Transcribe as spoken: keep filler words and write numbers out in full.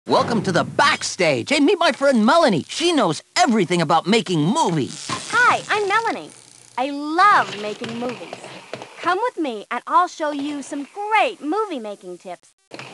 Welcome to the backstage. Hey, meet my friend Melanie. She knows everything about making movies. Hi, I'm Melanie. I love making movies. Come with me and I'll show you some great movie-making tips.